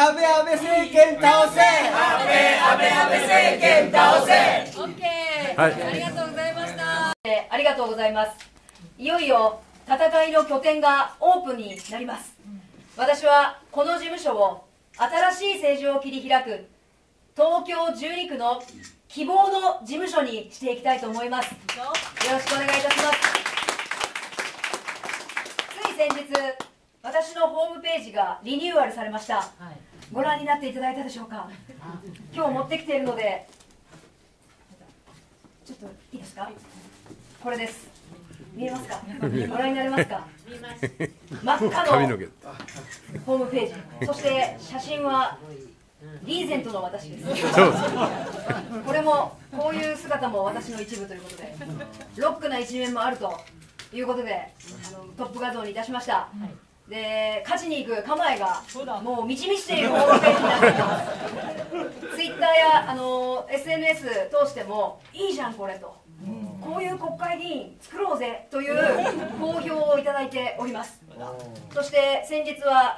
安倍政権倒せ。 安倍政権倒せ。 オッケー、はい、ありがとうございました。ありがとうございます。いよいよ戦いの拠点がオープンになります。私はこの事務所を新しい政治を切り開く東京12区の希望の事務所にしていきたいと思います。よろしくお願いいたします。つい先日、私のホームページがリニューアルされました。ご覧になっていただいたでしょうか。今日持ってきているのでちょっといいですか。これです。見えますか。ご覧になれますか。真っ赤のホームページ、そして写真はリーゼントの私です。これもこういう姿も私の一部ということで、ロックな一面もあるということでトップ画像にいたしました。で、勝ちに行く構えがもう満ち満ちているホームページになっています。ツイッターやSNS 通してもいいじゃんこれと、こういう国会議員作ろうぜという好評をいただいております。そして先日は、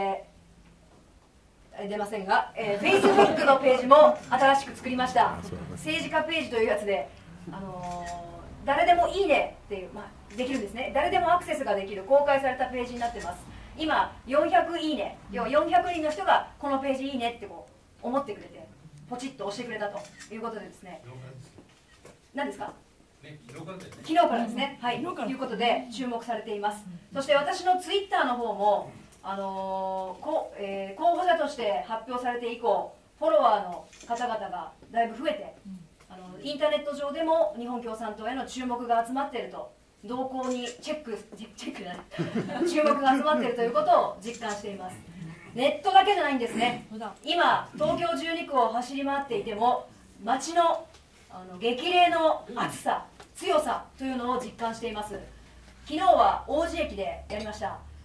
出ませんが、Facebook のページも新しく作りました。政治家ページというやつで、誰でもいいねっていう、できるんですね。誰でもアクセスができる公開されたページになってます。今400いいね、要は400人の人がこのページいいねってこう思ってくれてポチッと押してくれたということでですね。何ですか。昨日からですね。はい、ということで注目されています。そして私のツイッターの方も候補者として発表されて以降、フォロワーの方々がだいぶ増えて、インターネット上でも日本共産党への注目が集まっていると、動向にチェックじゃない注目が集まっているということを実感しています。ネットだけじゃないんですね。今東京12区を走り回っていても街の激励の熱さ強さというのを実感しています。昨日は王子駅でやりました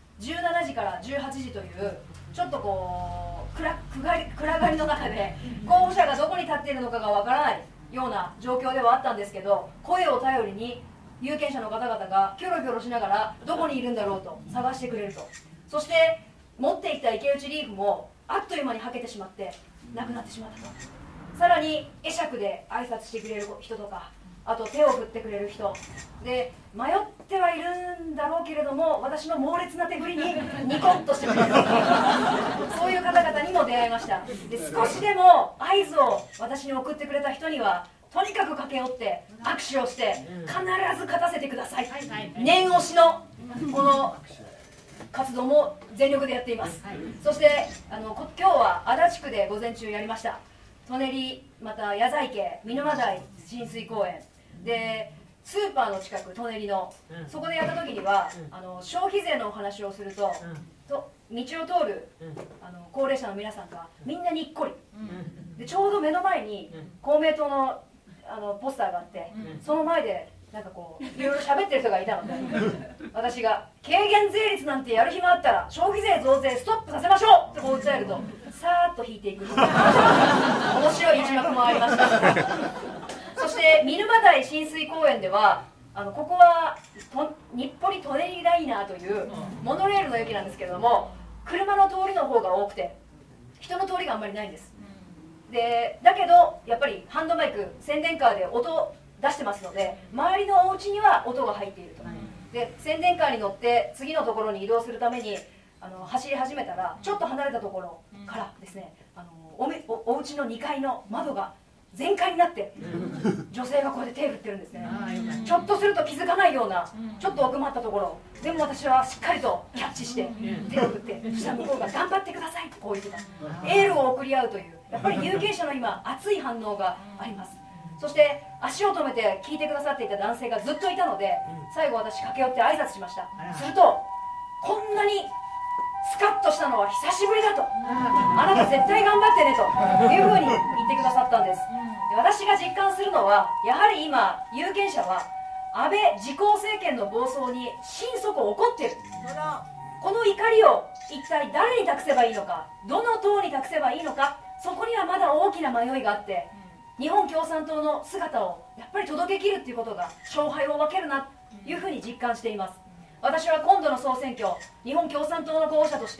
。17時から18時というちょっとこう暗がりの中で候補者がどこに立っているのかがわからないような状況ではあったんですけど、声を頼りに有権者の方々がキョロキョロしながらどこにいるんだろうと探してくれると。そして持っていた池内リーフもあっという間にはけてしまってなくなってしまったと。さらに会釈で挨拶してくれる人とか、あと手を振ってくれる人で、迷ってはいるんだろうけれども私の猛烈な手振りにニコッとしてくれるそういう方々にも出会いました。で、少しでも合図を私に送ってくれた人にはとにかく駆け寄って握手をして必ず勝たせてください。念押しのこの活動も全力でやっています。そして今日は足立区で午前中やりました。舎人、また矢沢池、見沼台親水公園で、スーパーの近く舎人のそこでやった時には消費税のお話をすると、道を通る高齢者の皆さんがみんなにっこりで、ちょうど目の前に公明党のポスターがあって、その前でなんかこういろいろ喋ってる人がいたので私が「軽減税率なんてやる暇あったら消費税増税ストップさせましょう!」ってこう訴えるとさーっと引いていく面白い一幕もありましたそして見沼台親水公園ではここは日暮里・舎人ライナーというモノレールの駅なんですけれども、車の通りの方が多くて人の通りがあんまりないんです。でだけどやっぱりハンドマイク宣伝カーで音出してますので、周りのお家には音が入っていると。で宣伝カーに乗って次のところに移動するために走り始めたら、ちょっと離れたところからですね、お家の2階の窓が全開になって女性がこうやって手を振ってるんですね。ちょっとすると気づかないようなちょっと奥まったところでも私はしっかりとキャッチして手を振って、そしたら向こうが頑張ってくださいとこう言ってた。エールを送り合うという、やっぱり有権者の今熱い反応があります。そして足を止めて聞いてくださっていた男性がずっといたので、最後私駆け寄って挨拶しました。するとこんなにスカッとしたのは久しぶりだと、あなた絶対頑張ってねというふうに言ってくださったんです。で、私が実感するのはやはり今有権者は安倍自公政権の暴走に心底怒っている。この怒りを一体誰に託せばいいのか、どの党に託せばいいのか、そこにはまだ大きな迷いがあって、日本共産党の姿をやっぱり届けきるっていうことが勝敗を分けるなというふうに実感しています。私は今度の総選挙、日本共産党の候補者として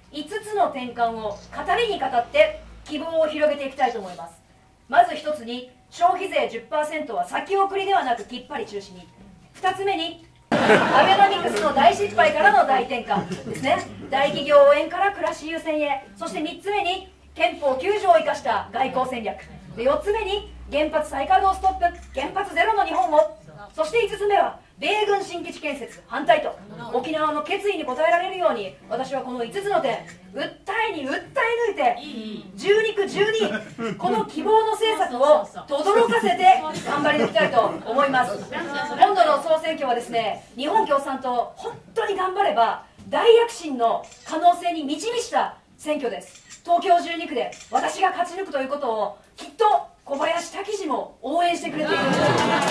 5つの転換を語りに語って希望を広げていきたいと思います。まず1つに、消費税 10% は先送りではなくきっぱり中止に。2つ目に、アベノミクスの大失敗からの大転換ですね。大企業応援から暮らし優先へ。そして3つ目に、憲法9条を生かした外交戦略で、4つ目に原発再稼働ストップ、原発ゼロの日本を。そして5つ目は米軍新基地建設反対と、沖縄の決意に応えられるように、私はこの5つの点訴え抜いて12区12、この希望の政策を轟かせて頑張り抜きたいと思います。今度の総選挙はですね、日本共産党本当に頑張れば大躍進の可能性に満ち満ちた選挙です。東京12区で私が勝ち抜くということをきっと小林滝氏も応援してくれているんです。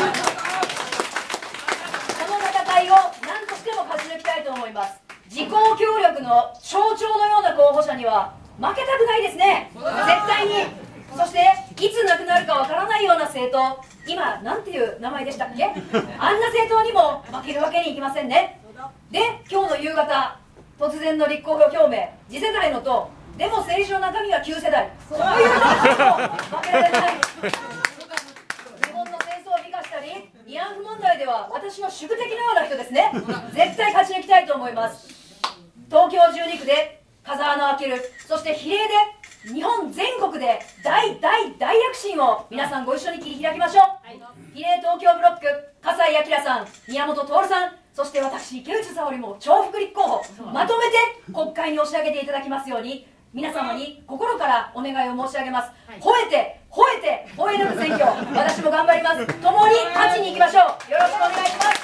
この戦いを何としても勝ち抜きたいと思います。自公協力の象徴のような候補者には負けたくないですね、絶対に。そしていつなくなるかわからないような政党、今なんていう名前でしたっけ、あんな政党にも負けるわけにいきませんね。で、今日の夕方突然の立候補表明、次世代の党でも政治の中身は旧世代、そういう人たちも負けられない。日本の戦争を美化したり、慰安婦問題では私の宿敵のような人ですね。絶対勝ち抜きたいと思います。東京12区で風穴を開ける、そして比例で日本全国で大躍進を皆さんご一緒に切り開きましょう。比例東京ブロック、笠井明さん、宮本徹さん、そして私池内沙織も重複立候補、まとめて国会に押し上げていただきますように、皆様に心からお願いを申し上げます。吠え抜く選挙、私も頑張ります。共に勝ちに行きましょう。よろしくお願いします。